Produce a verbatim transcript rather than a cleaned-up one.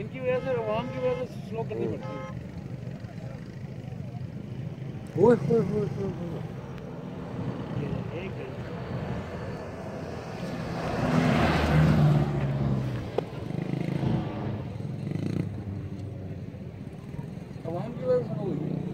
इनकी वजह से आवाम की वजह से स्लो करनी पड़ती है। ओए ओए ओए ओए आवाम की वजह से स्लो हुई है।